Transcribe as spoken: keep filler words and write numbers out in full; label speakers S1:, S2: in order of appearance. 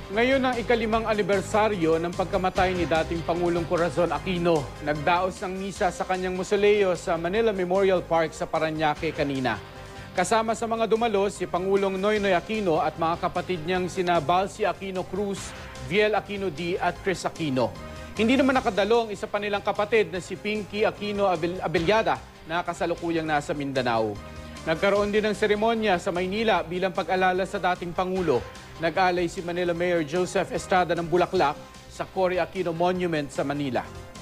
S1: Ngayon ang ikalimang anibersaryo ng pagkamatay ni dating Pangulong Corazon Aquino. Nagdaos ng misa sa kanyang mausoleo sa Manila Memorial Park sa Parañaque kanina. Kasama sa mga dumalo si Pangulong Noynoy Aquino at mga kapatid niyang sina Balsi Aquino Cruz, Viel Aquino D at Chris Aquino. Hindi naman nakadalo ang isa pa nilang kapatid na si Pinky Aquino Abellada na kasalukuyang nasa Mindanao. Nagkaroon din ng seremonya sa Maynila bilang pag-alala sa dating Pangulo. Nag-alay si Manila Mayor Joseph Estrada ng Bulaklak sa Cory Aquino Monument sa Manila.